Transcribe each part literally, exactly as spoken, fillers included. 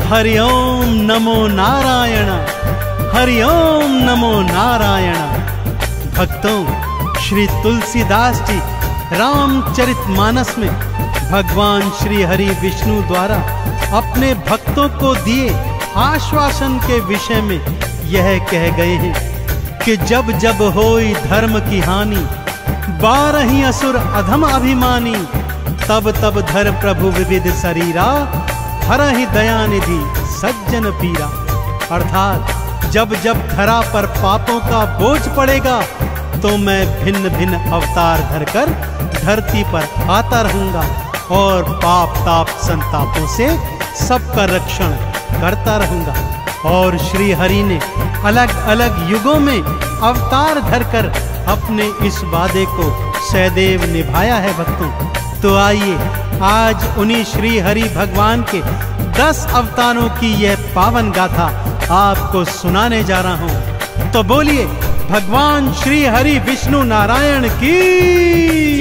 हरि ओम नमो नारायण, हरि ओम नमो नारायण। भक्तों, श्री तुलसीदास जी रामचरितमानस में भगवान श्री हरि विष्णु द्वारा अपने भक्तों को दिए आश्वासन के विषय में यह कह गए हैं कि जब जब होई धर्म की हानि, बारही असुर अधम अभिमानी, तब तब धर प्रभु विविध शरीरा, हरहि दयानिधि सज्जन पीरा। अर्थात जब जब धरा पर पापों का बोझ पड़ेगा तो मैं भिन्न भिन्न अवतार धरकर धरती पर आता रहूंगा और पाप ताप संतापों से सबका रक्षण करता रहूंगा। और श्री हरि ने अलग अलग युगों में अवतार धरकर अपने इस वादे को सदैव निभाया है। भक्तों, तो आइए आज उन्हीं श्री हरि भगवान के दस अवतारों की यह पावन गाथा आपको सुनाने जा रहा हूं। तो बोलिए भगवान श्री हरि विष्णु नारायण की।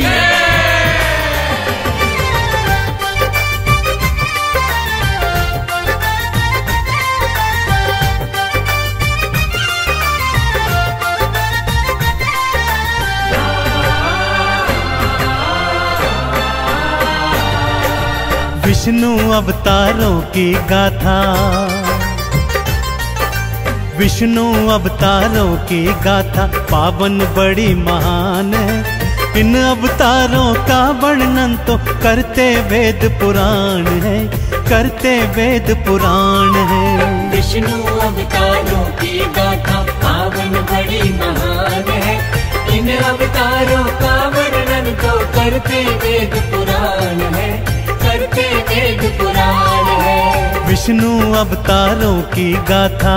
विष्णु अवतारों की गाथा, विष्णु अवतारों की गाथा पावन बड़ी महान है। इन अवतारों का वर्णन तो करते वेद पुराण है, करते वेद पुराण है। विष्णु अवतारों की गाथा पावन बड़ी महान है। इन अवतारों का वर्णन तो करते वेद पुराण है, करते वेद पुराण है। विष्णु अवतारों की गाथा।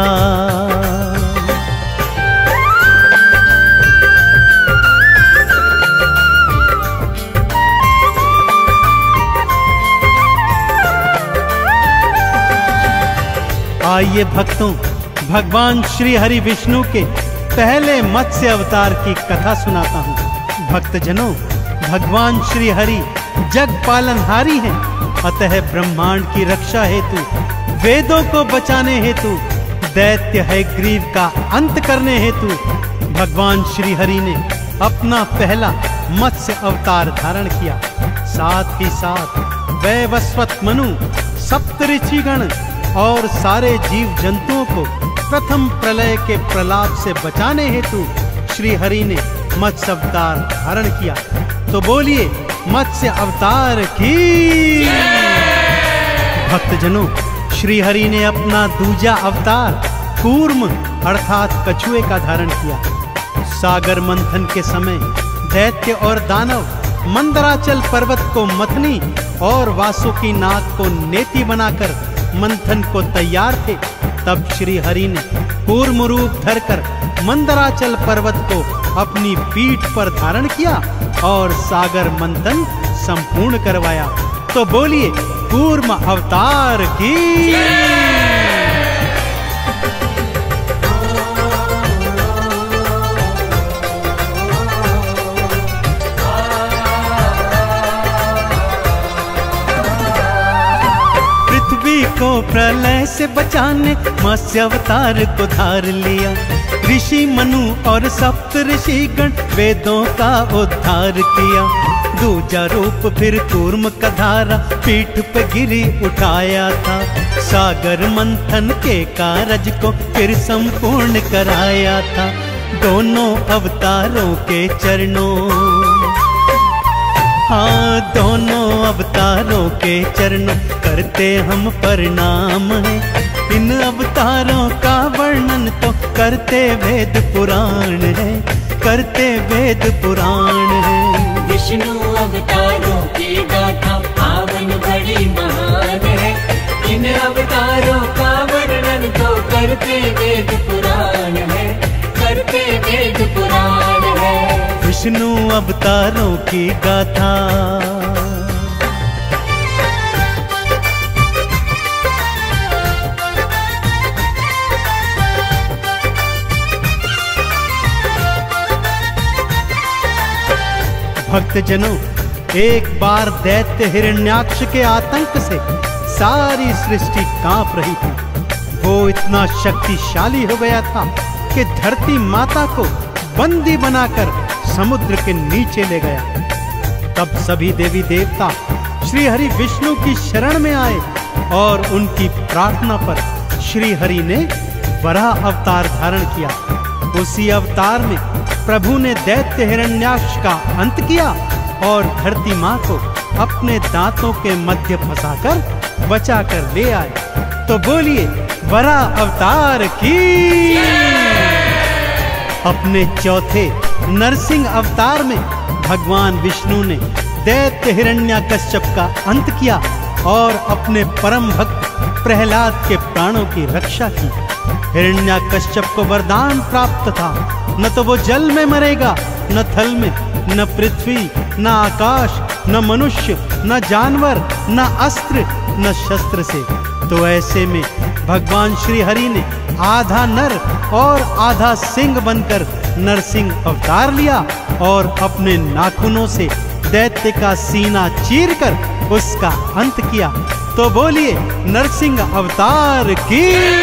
आइए भक्तों, भगवान श्री हरि विष्णु के पहले मत्स्य अवतार की कथा सुनाता हूँ। भक्तजनों, भगवान श्री हरि जग पालनहारी हैं, अतः ब्रह्मांड की रक्षा हेतु, वेदों को बचाने हेतु, दैत्य है ग्रीव का अंत करने हेतु भगवान श्री हरि ने अपना पहला मत्स्य अवतार धारण किया। साथ ही साथ वैवस्वत मनु, सप्त ऋषिगण और सारे जीव जंतुओं को प्रथम प्रलय के प्रलाप से बचाने हेतु श्री हरि ने मत्स्य अवतार धारण किया। तो बोलिए मत्स्य अवतार की। भक्तजनों, श्री हरि ने अपना दूजा अवतार कूर्म अर्थात कछुए का धारण किया। सागर मंथन के समय दैत्य और दानव मंदराचल पर्वत को मथनी और वासुकी नाग को नेति बनाकर मंथन को तैयार थे। तब श्री हरि ने कूर्म रूप धरकर मंदराचल पर्वत को अपनी पीठ पर धारण किया और सागर मंथन संपूर्ण करवाया। तो बोलिए कूर्म अवतार की। पृथ्वी को प्रलय से बचाने मत्स्य अवतार को धार लिया। ऋषि मनु और सप्त ऋषिगण वेदों का उद्धार किया। दूजा रूप फिर कूर्म का धारा पीठ पे गिरी उठाया था। सागर मंथन के कारज को फिर संपूर्ण कराया था। दोनों अवतारों के चरणों, हाँ दोनों अवतारों के चरणों करते हम प्रणाम हैं। इन अवतारों का वर्णन तो करते वेद पुराण है, करते वेद पुराण है। विष्णु अवतारों की गाथा पावन बड़ी महान है। इन अवतारों का वर्णन तो करते वेद पुराण है, करते वेद पुराण है। विष्णु अवतारों की गाथा। भक्तजनों, एक बार दैत्य हिरण्याक्ष के आतंक से सारी सृष्टि कांप रही थी। वो इतना शक्तिशाली हो गया था कि धरती माता को बंदी बनाकर समुद्र के नीचे ले गया। तब सभी देवी देवता श्री हरि विष्णु की शरण में आए और उनकी प्रार्थना पर श्री हरि ने वराह अवतार धारण किया। उसी अवतार में प्रभु ने दैत्य हिरण्याक्ष का अंत किया और धरती माँ को अपने दांतों के मध्य फंसाकर बचाकर ले आए। तो बोलिए वराह अवतार की। अपने चौथे नरसिंह अवतार में भगवान विष्णु ने दैत्य हिरण्याकश्यप का अंत किया और अपने परम भक्त प्रहलाद के प्राणों की रक्षा की। हिरण्याकश्यप को वरदान प्राप्त था, न तो वो जल में मरेगा, न थल में, न पृथ्वी, न आकाश, न मनुष्य, न जानवर, न अस्त्र, न शस्त्र से। तो ऐसे में भगवान श्री हरि ने आधा नर और आधा सिंह बनकर नरसिंह अवतार लिया और अपने नाखूनों से दैत्य का सीना चीरकर उसका अंत किया। तो बोलिए नरसिंह अवतार की।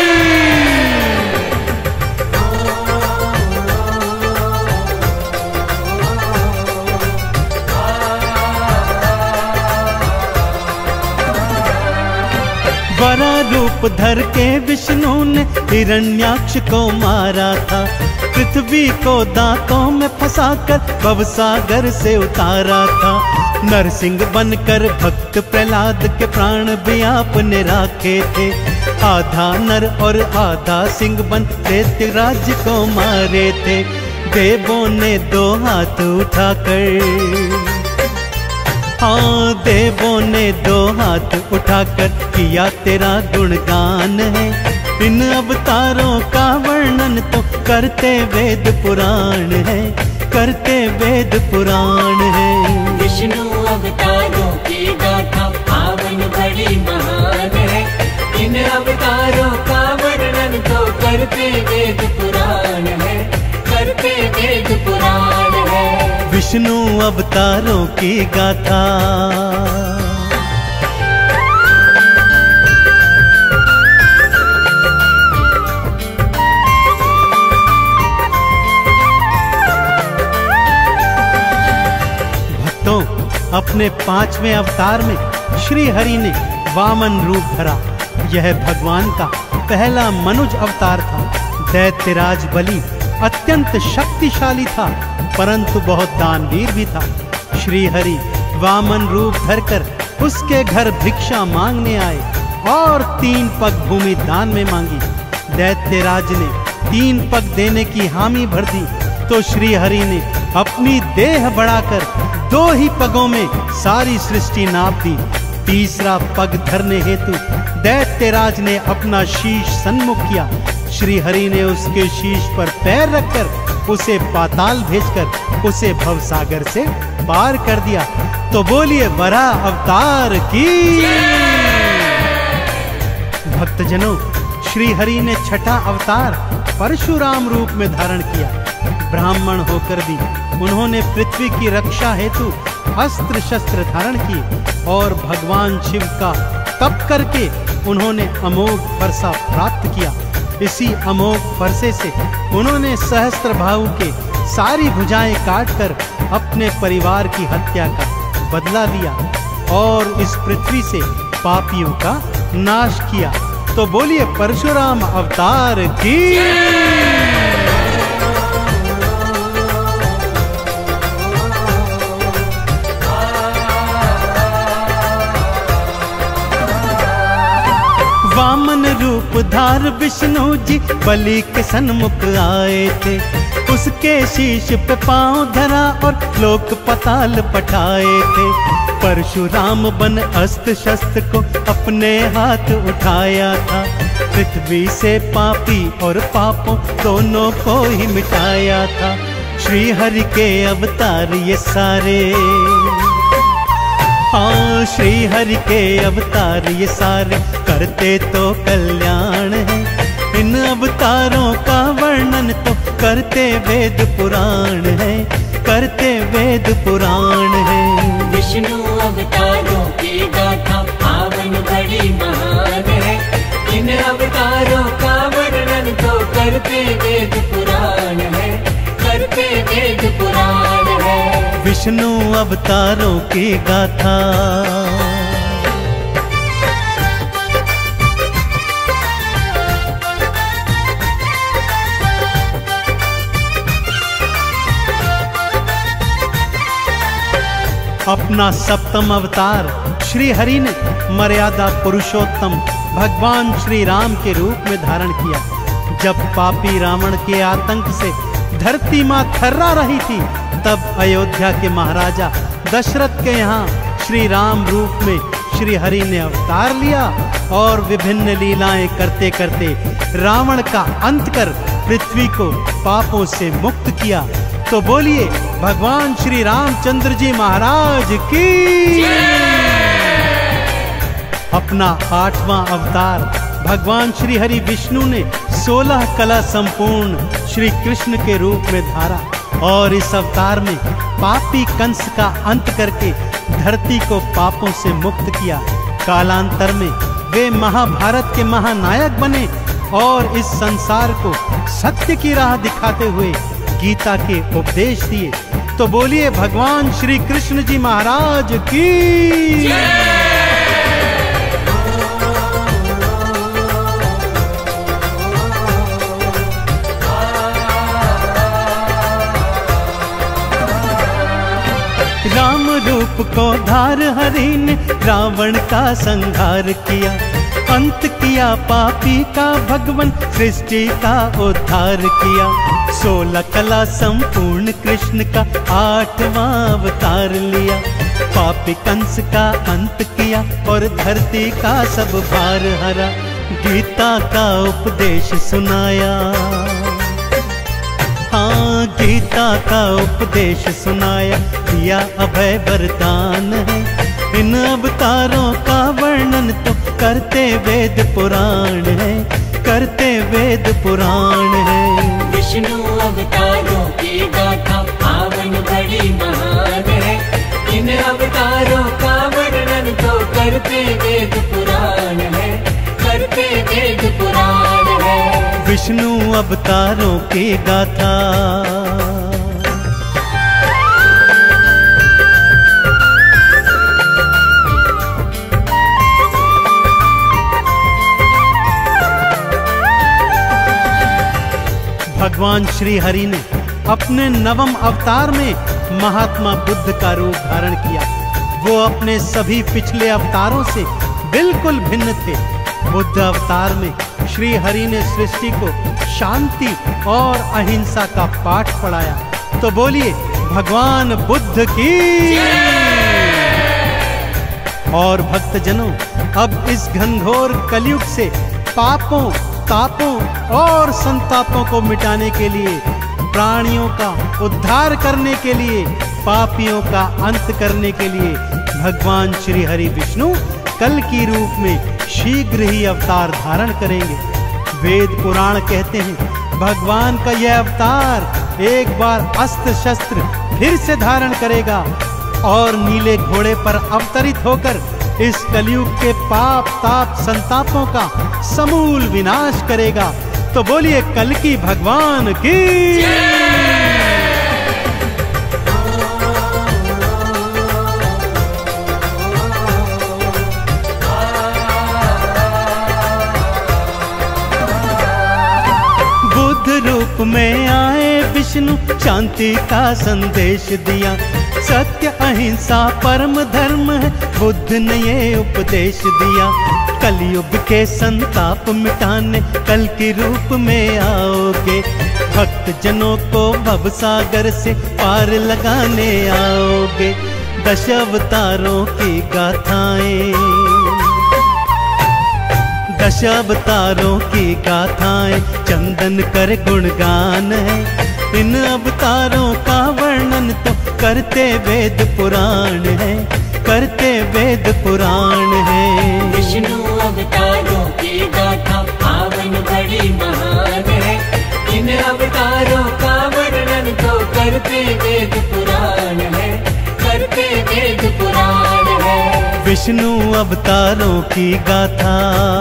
वरा रूप धर के विष्णु ने हिरण्याक्ष को मारा था। पृथ्वी को दांतों में फंसाकर भवसागर से उतारा था। नरसिंह बनकर भक्त प्रहलाद के प्राण भी आपने राखे थे। आधा नर और आधा सिंह बन दैत्य राज्य को मारे थे। देवों ने दो हाथ उठाकर, हाँ देवों ने दो हाथ उठाकर किया तेरा गुणगान है। इन अवतारों का वर्णन तो करते वेद पुराण है, करते वेद पुराण है। विष्णु अवतारों की गाथा पावन बड़ी महान है। इन अवतारों का वर्णन तो करते वेद पुराण है, करते वेद पुराण है। विष्णु अवतारों की गाथा। भक्तों, अपने पांचवें अवतार में श्री हरि ने वामन रूप धरा। यह भगवान का पहला मनुज अवतार था। दैत्यराज बलि अत्यंत शक्तिशाली था, परंतु बहुत दानवीर भी था। श्री हरि वामन रूप धरकर उसके घर भिक्षा मांगने आए और तीन पग भूमि दान में मांगी। दैत्यराज ने तीन पग देने की हामी भर दी तो श्री हरि ने अपनी देह बढ़ाकर दो ही पगों में सारी सृष्टि नाप दी। तीसरा पग धरने हेतु दैत्यराज ने अपना शीश सन्मुख किया। श्री हरि ने उसके शीश पर पैर रखकर उसे पाताल भेजकर उसे भवसागर से पार कर दिया। तो बोलिए वराह अवतार की। भक्तजनों, श्री हरि ने छठा अवतार परशुराम रूप में धारण किया। ब्राह्मण होकर भी उन्होंने पृथ्वी की रक्षा हेतु अस्त्र शस्त्र धारण किए और भगवान शिव का तप करके उन्होंने अमोघ फरसा प्राप्त किया। इसी अमोघ फरसे से उन्होंने सहस्त्र भाऊ के सारी भुजाएं काटकर अपने परिवार की हत्या का बदला लिया और इस पृथ्वी से पापियों का नाश किया। तो बोलिए परशुराम अवतार की। वामन रूप धार विष्णु जी बलि के सन्मुख आए थे। उसके शीश पे पांव धरा और लोक पताल पठाए थे। परशुराम बन अस्त्र शस्त्र को अपने हाथ उठाया था। पृथ्वी से पापी और पापों दोनों को ही मिटाया था। श्री हरि के अवतार ये सारे, हाँ श्री हरि के अवतार ये सारे करते तो कल्याण है। इन अवतारों का वर्णन तो करते वेद पुराण है, करते वेद पुराण है। विष्णु अवतारों की गाथा पावन बड़ी बड़ी महान है। इन अवतारों का वर्णन तो करते वेद पुराण है, करते वेद पुराण है। विष्णु अवतारों की गाथा अपना सप्तम अवतार श्री हरि ने मर्यादा पुरुषोत्तम भगवान श्री राम के रूप में धारण किया। जब पापी रावण के आतंक से धरती मां थर्रा रही थी, तब अयोध्या के महाराजा दशरथ के यहाँ श्री राम रूप में श्री हरि ने अवतार लिया और विभिन्न लीलाएं करते करते रावण का अंत कर पृथ्वी को पापों से मुक्त किया। तो बोलिए भगवान श्री रामचंद्र जी महाराज की। अपना आठवां अवतार भगवान श्री हरि विष्णु ने सोलह कला संपूर्ण श्री कृष्ण के रूप में धारा और इस अवतार में पापी कंस का अंत करके धरती को पापों से मुक्त किया। कालांतर में वे महाभारत के महानायक बने और इस संसार को सत्य की राह दिखाते हुए गीता के उपदेश दिए। तो बोलिए भगवान श्री कृष्ण जी महाराज की। राम रूप को धार हरि ने रावण का संहार किया, अंत किया पापी का भगवन सृष्टि का उद्धार किया। सोलह कला संपूर्ण कृष्ण का आठवां अवतार लिया, पापी कंस का अंत किया और धरती का सब भार हरा। गीता का उपदेश सुनाया, हाँ गीता का उपदेश सुनाया, दिया अभय वरदान है। इन अवतारों का वर्णन तो करते वेद पुराण है, करते वेद पुराण है। विष्णु अवतारों की गाथा पावन बड़ी महान है। इन अवतारों का वर्णन तो करते वेद पुराण है, करते वेद पुराण है। विष्णु अवतारों की गाथा भगवान श्री हरि ने अपने नवम अवतार में महात्मा बुद्ध का रूप धारण किया। वो अपने सभी पिछले अवतारों से बिल्कुल भिन्न थे। बुद्ध अवतार में श्री हरि ने सृष्टि को शांति और अहिंसा का पाठ पढ़ाया। तो बोलिए भगवान बुद्ध की। और भक्तजनों, अब इस घनघोर कलयुग से पापों तापों और संतापों को मिटाने के लिए, प्राणियों का उद्धार करने के लिए, पापियों का अंत करने के लिए भगवान श्री हरि विष्णु कल की रूप में शीघ्र ही अवतार धारण करेंगे। वेद पुराण कहते हैं भगवान का यह अवतार एक बार अस्त्र शस्त्र फिर से धारण करेगा और नीले घोड़े पर अवतरित होकर इस कलयुग के पाप ताप संतापों का समूल विनाश करेगा। तो बोलिए कल की भगवान की। बुद्ध रूप में आए विष्णु शांति का संदेश दिया। सत्य अहिंसा परम धर्म है, बुद्ध ने ये उपदेश दिया। कलयुग के संताप मिटाने कल के रूप में आओगे, भक्त जनों को भव सागर से पार लगाने आओगे। दश अवतारों की गाथाएं, दश अवतारों की गाथाएं चंदन कर गुणगान है। इन अवतारों का वर्णन तो करते वेद पुराण है, करते वेद पुराण है। विष्णु अवतारों की गाथा पावन बड़ी महान है। इन अवतारों का वर्णन तो करते वेद पुराण है, करते वेद पुराण है। विष्णु अवतारों की गाथा।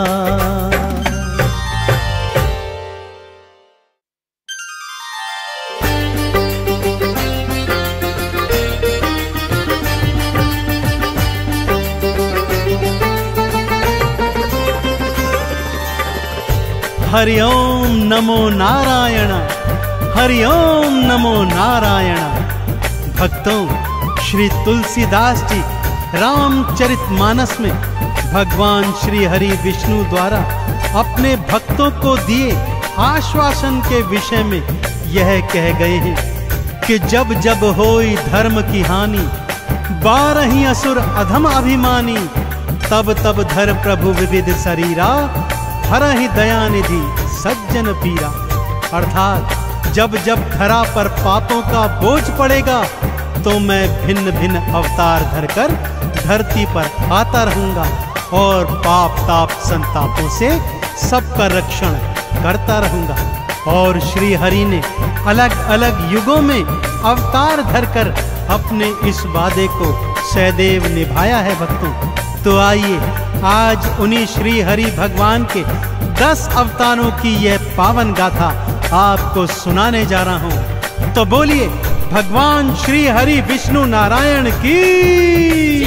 हरि ओम नमो नारायण, हरि ओम नमो नारायण। भक्तों, श्री तुलसीदास जी रामचरितमानस में भगवान श्री हरि विष्णु द्वारा अपने भक्तों को दिए आश्वासन के विषय में यह कह गए हैं कि जब जब होई धर्म की हानि, बारही असुर अधम अभिमानी, तब तब धर प्रभु विविध शरीरा, हरहि दयानिधि सज्जन पीरा। अर्थात जब जब धरा पर पापों का बोझ पड़ेगा तो मैं भिन्न भिन्न अवतार धरकर धरती पर आता रहूंगा और पाप ताप संतापों से सबका रक्षण करता रहूंगा। और श्री हरि ने अलग अलग युगों में अवतार धरकर अपने इस वादे को सदैव निभाया है। भक्तों, तो आइए आज उन्हीं श्री हरि भगवान के दस अवतारों की यह पावन गाथा आपको सुनाने जा रहा हूं। तो बोलिए भगवान श्री हरि विष्णु नारायण की।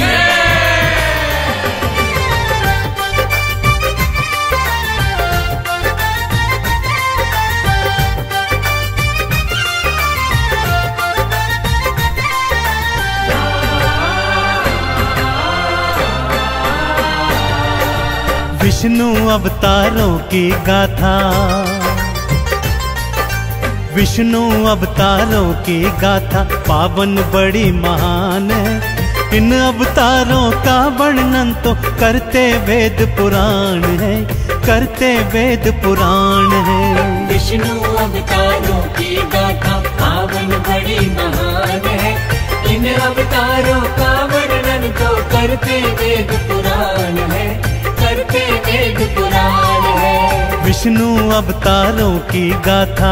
विष्णु अवतारों की गाथा, विष्णु अवतारों की गाथा पावन बड़ी महान है। इन अवतारों का वर्णन तो करते वेद पुराण है, करते वेद पुराण है। विष्णु अवतारों की गाथा पावन बड़ी महान है। इन अवतारों का वर्णन तो करते वेद पुराण है, करते वेद पुराण है। विष्णु अवतारों की गाथा।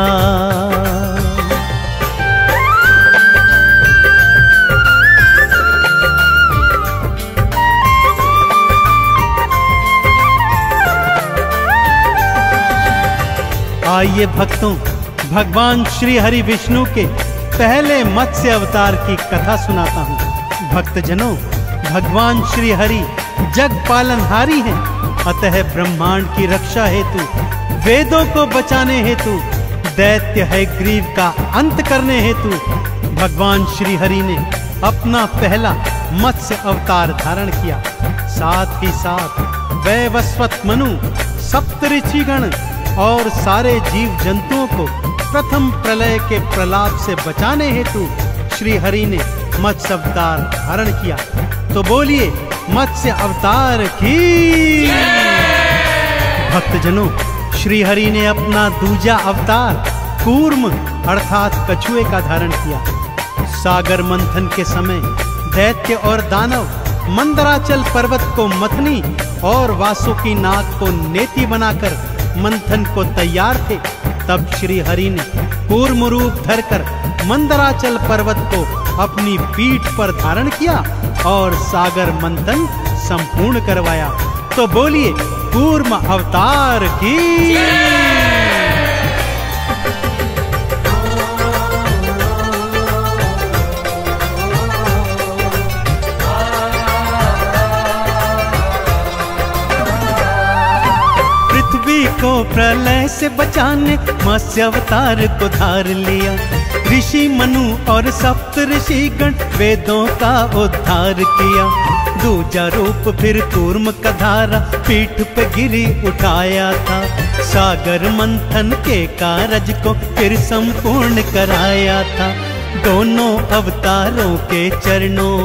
आइए भक्तों, भगवान श्री हरि विष्णु के पहले मत्स्य अवतार की कथा सुनाता हूँ। भक्तजनों, भगवान श्री हरि जग पालनहारी हैं, अतः ब्रह्मांड की रक्षा हेतु, वेदों को बचाने हेतु, दैत्य है ग्रीव का अंत करने हेतु भगवान श्री हरि ने अपना पहला मत्स्य अवतार धारण किया। साथ ही साथ वैवस्वत मनु, सप्तऋषिगण और सारे जीव जंतुओं को प्रथम प्रलय के प्रलाप से बचाने हेतु श्री हरि ने मत्स्य अवतार धारण किया। तो बोलिए मत्स्य अवतार की। भक्तजनों, श्री हरि ने अपना दूजा अवतार कूर्म अर्थात कछुए का धारण किया। सागर मंथन के समय दैत्य और दानव मंदराचल पर्वत को मथनी और वासुकी नाग को नेति बनाकर मंथन को तैयार थे। तब श्री हरि ने कूर्म रूप धरकर मंदराचल पर्वत को अपनी पीठ पर धारण किया और सागर मंथन संपूर्ण करवाया। तो बोलिए कूर्म अवतार की। पृथ्वी को प्रलय से बचाने मत्स्य अवतार को धार लिया। ऋषि मनु और सप्त ऋषिगण वेदों का उद्धार किया। दूजा रूप फिर कूर्म का धारा पीठ पे गिरी उठाया था। सागर मंथन के कारज को फिर संपूर्ण कराया था। दोनों अवतारों के चरणों,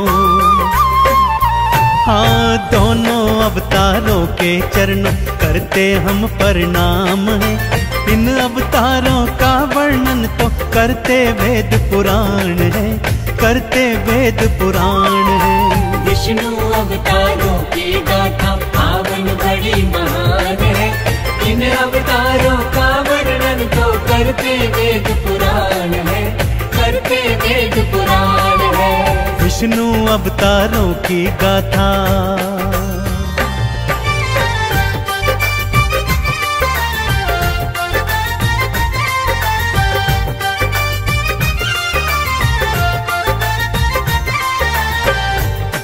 हाँ दोनों अवतारों के चरणों करते हम प्रणाम है। इन अवतारों का वर्णन तो करते वेद पुराण है, करते वेद पुराण है। विष्णु अवतारों की गाथा पावन बड़ी महान है। इन अवतारों का वर्णन तो करते वेद पुराण है, करते वेद पुराण है। विष्णु अवतारों की गाथा।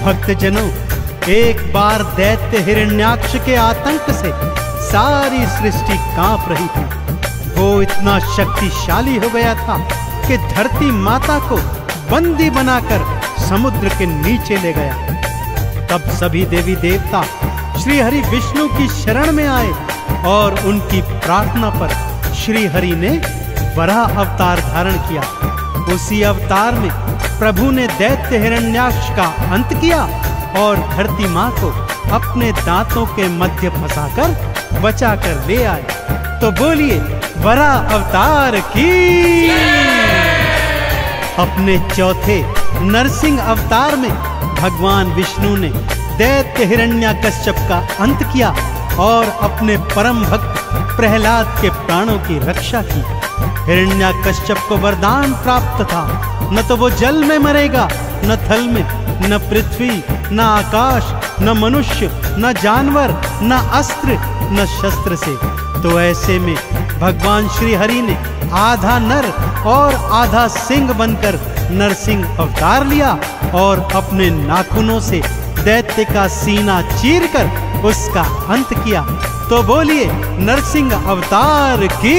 भक्तजनों, एक बार दैत्य हिरण्याक्ष के आतंक से सारी सृष्टि कांप रही थी। वो इतना शक्तिशाली हो गया था कि धरती माता को बंदी बनाकर समुद्र के नीचे ले गया। तब सभी देवी देवता श्री हरि विष्णु की शरण में आए और उनकी प्रार्थना पर श्री हरि ने वराह अवतार धारण किया। उसी अवतार में प्रभु ने दैत्य हिरण्याक्ष का अंत किया और धरती माँ को अपने दांतों के मध्य फंसाकर बचाकर ले आए। तो बोलिए वराह अवतार की। अपने चौथे नरसिंह अवतार में भगवान विष्णु ने दैत्य हिरण्याकश्यप का अंत किया और अपने परम भक्त प्रहलाद के प्राणों की रक्षा की। हिरण्याकश्यप को वरदान प्राप्त था, न तो वो जल में मरेगा, न थल में, न पृथ्वी, न आकाश, न मनुष्य, न जानवर, न अस्त्र, न शस्त्र से। तो ऐसे में भगवान श्री हरि ने आधा नर और आधा सिंह बनकर नरसिंह अवतार लिया और अपने नाखूनों से दैत्य का सीना चीरकर उसका अंत किया। तो बोलिए नरसिंह अवतार की।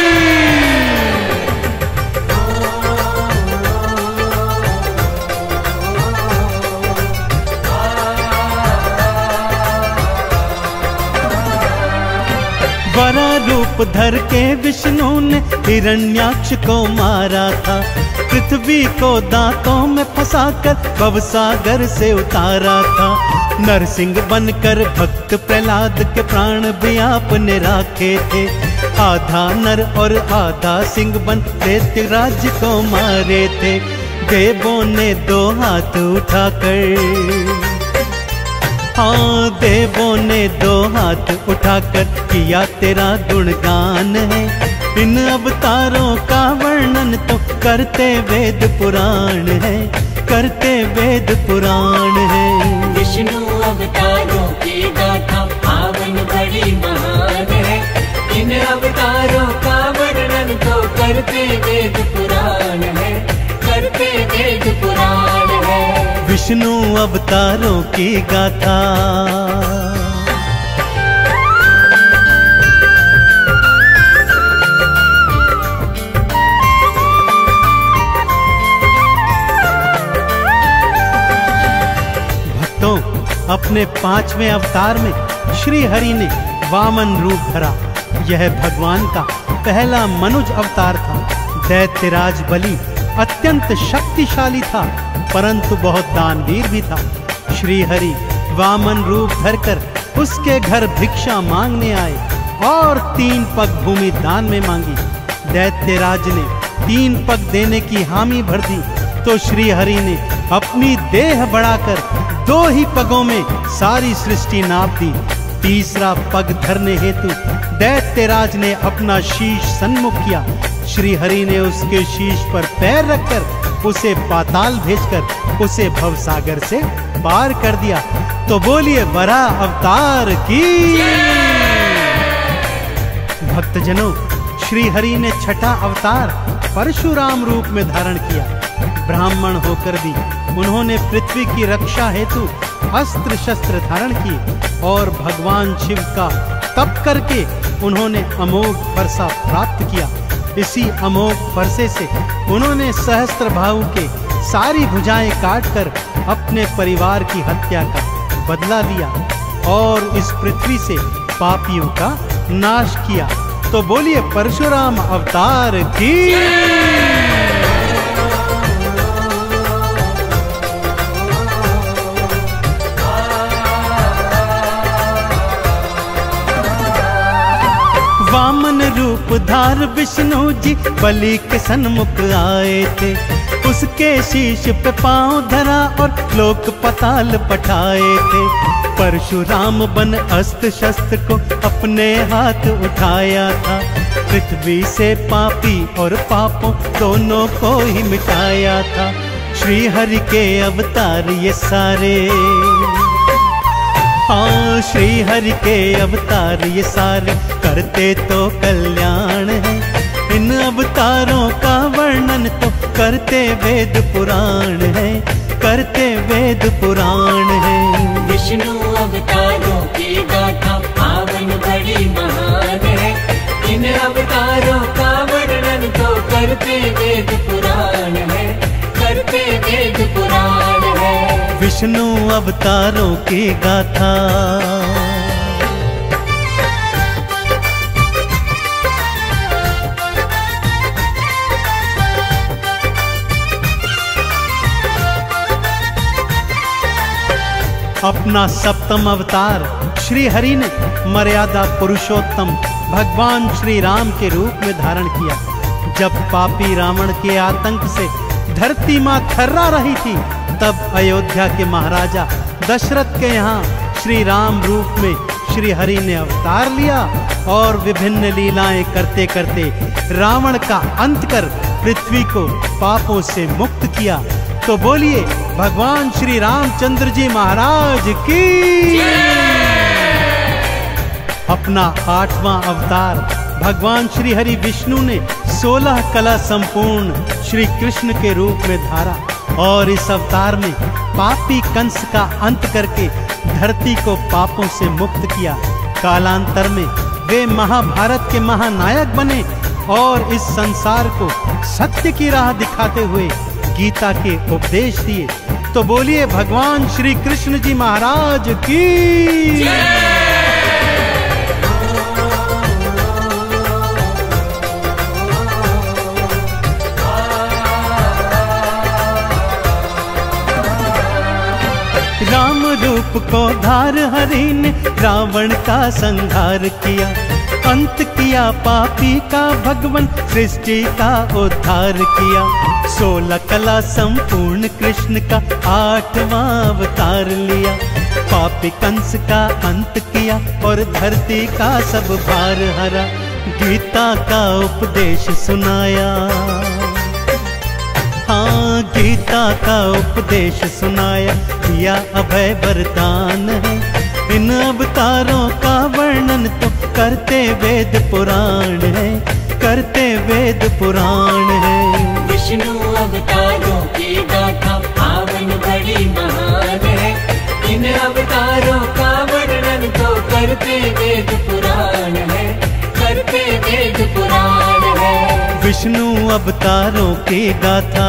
वरा रूप धर के विष्णु ने हिरण्याक्ष को मारा था। पृथ्वी को दांतों में फंसाकर भवसागर से उतारा था। नरसिंह बनकर भक्त प्रहलाद के प्राण भी आपने राखे थे। आधा नर और आधा सिंह बन दैत्य राज्य को मारे थे। देवों ने दो हाथ उठाकर, हाँ देवों ने दो हाथ उठाकर किया तेरा गुणगान है। इन अवतारों का वर्णन तो करते वेद पुराण है, करते वेद पुराण है। विष्णु अवतारों की गाथा पावन बड़ी महान है। इन अवतारों का वर्णन तो करते वेद पुराण है, करते वेद पुराण है। विष्णु अवतारों की गाथा। भक्तों, अपने पांचवें अवतार में श्री हरि ने वामन रूप धरा। यह भगवान का पहला मनुज अवतार था। दैत्यराज बलि अत्यंत शक्तिशाली था, परंतु बहुत दानवीर भी था। श्री हरि वामन रूप धरकर उसके घर भिक्षा मांगने आए और तीन पग भूमि दान में मांगी। दैत्यराज ने तीन पग देने की हामी भर दी, तो श्री हरि ने अपनी देह बढ़ाकर दो ही पगों में सारी सृष्टि नाप दी। तीसरा पग धरने हेतु दैत्यराज ने अपना शीश सन्मुख किया। श्री हरि ने उसके शीश पर पैर रखकर उसे पाताल भेजकर उसे भवसागर से पार कर दिया। तो बोलिए वराह अवतार की। भक्तजनों, श्री हरि ने छठा अवतार परशुराम रूप में धारण किया। ब्राह्मण होकर भी उन्होंने पृथ्वी की रक्षा हेतु अस्त्र शस्त्र धारण किए और भगवान शिव का तप करके उन्होंने अमोघ फरसा प्राप्त किया। इसी अमोघ फरसे से उन्होंने सहस्त्र भाव के सारी भुजाएं काटकर अपने परिवार की हत्या का बदला लिया और इस पृथ्वी से पापियों का नाश किया। तो बोलिए परशुराम अवतार की। वामन रूप धार विष्णु जी बलि के सन्मुख आए थे। उसके शीश पे पांव धरा और लोक पताल पठाए थे। परशुराम बन अस्त्र शस्त्र को अपने हाथ उठाया था। पृथ्वी से पापी और पापों दोनों को ही मिटाया था। श्री हरि के अवतार ये सारे, हाँ श्री हरि के अवतार ये सारे करते तो कल्याण है। इन अवतारों का वर्णन तो करते वेद पुराण है, करते वेद पुराण है। विष्णु अवतारों की गाथा पावन बड़ी महान है। इन अवतारों का वर्णन तो करते वेद पुराण है, करते वेद पुराण है। विष्णु अवतारों की गाथा अपना सप्तम अवतार श्री हरि ने मर्यादा पुरुषोत्तम भगवान श्री राम के रूप में धारण किया। जब पापी रावण के आतंक से धरती मां थर्रा रही थी, तब अयोध्या के महाराजा दशरथ के यहाँ श्री राम रूप में श्री हरि ने अवतार लिया और विभिन्न लीलाएं करते करते रावण का अंत कर पृथ्वी को पापों से मुक्त किया। तो बोलिए भगवान श्री रामचंद्र जी महाराज की। अपना आठवां अवतार भगवान श्री हरि विष्णु ने सोलह कला संपूर्ण श्री कृष्ण के रूप में धारा और इस अवतार में पापी कंस का अंत करके धरती को पापों से मुक्त किया। कालांतर में वे महाभारत के महानायक बने और इस संसार को सत्य की राह दिखाते हुए गीता के उपदेश दिए। तो बोलिए भगवान श्री कृष्ण जी महाराज की। राम रूप को धार हरि ने रावण का संहार किया, अंत किया पापी का भगवन सृष्टि का उद्धार किया। सोलह कला संपूर्ण कृष्ण का आठवां अवतार लिया, पापी कंस का अंत किया और धरती का सब भार हरा। गीता का उपदेश सुनाया, हाँ गीता का उपदेश सुनाया, दिया अभय वरदान है। इन अवतारों का वर्णन तो करते वेद पुराण है, करते वेद पुराण है। विष्णु अवतारों की गाथा पावन बड़ी महान है। इन अवतारों का वर्णन तो करते वेद पुराण है, करते वेद पुराण है। विष्णु अवतारों की गाथा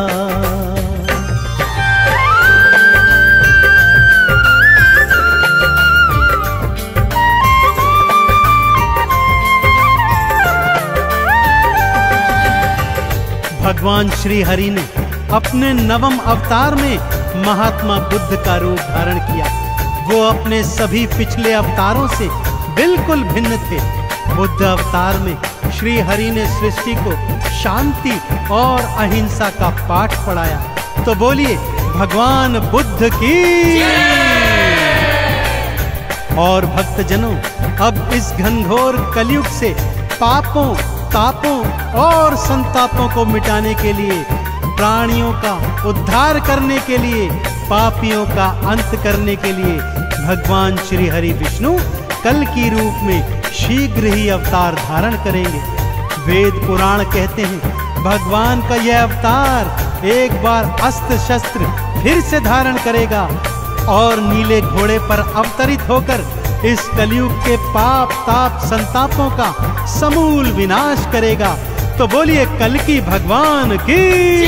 भगवान श्री हरि ने अपने नवम अवतार में महात्मा बुद्ध का रूप धारण किया। वो अपने सभी पिछले अवतारों से बिल्कुल भिन्न थे। बुद्ध अवतार में श्री हरि ने सृष्टि को शांति और अहिंसा का पाठ पढ़ाया। तो बोलिए भगवान बुद्ध की। और भक्तजनों, अब इस घनघोर कलयुग से पापों तापों और संतापों को मिटाने के लिए, प्राणियों का उद्धार करने के लिए, पापियों का अंत करने के लिए भगवान श्री हरि विष्णु कल की रूप में शीघ्र ही अवतार धारण करेंगे। वेद पुराण कहते हैं भगवान का यह अवतार एक बार अस्त्र शस्त्र फिर से धारण करेगा और नीले घोड़े पर अवतरित होकर इस कलयुग के पाप ताप संतापों का समूल विनाश करेगा। तो बोलिए कल की भगवान की।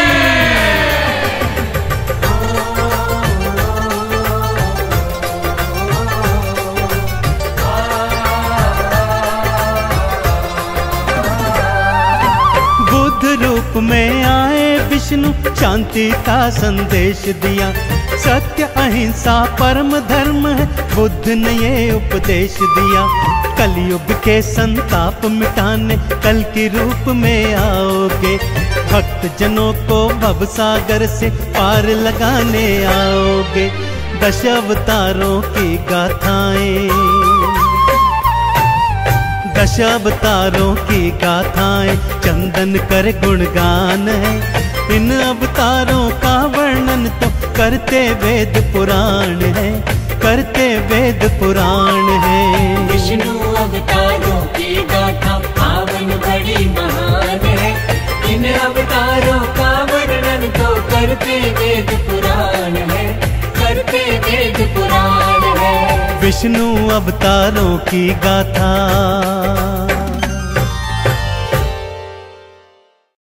बुद्ध रूप में आए विष्णु शांति का संदेश दिया। सत्य अहिंसा परम धर्म है, बुद्ध ने ये उपदेश दिया। कलयुग के संताप मिटाने कल के रूप में आओगे, भक्त जनों को भवसागर से पार लगाने आओगे। दश अवतारों की गाथाएं, दश अवतारों की गाथाएं चंदन कर गुणगान है। इन अवतारों का वर्णन तो करते वेद पुराण है, करते वेद पुराण है। विष्णु अवतारों की गाथा पावन बड़ी महान है। इन अवतारों का वर्णन तो करते वेद पुराण विष्णु अवतारों की गाथा।